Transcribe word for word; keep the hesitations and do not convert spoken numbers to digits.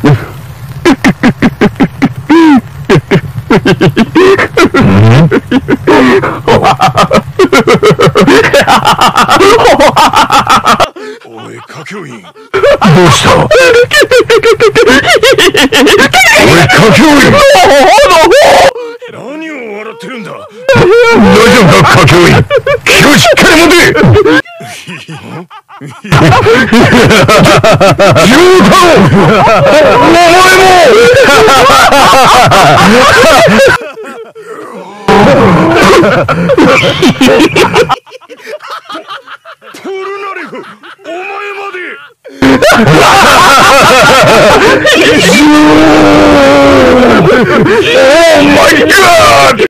おい、歌教員。どうした？おい、歌教員。 何を笑ってるんだ。 大丈夫か、歌教員。気をしっかり持て。ジョー太郎、お前も。 ポルナレフ、お前まで。 Oh my God!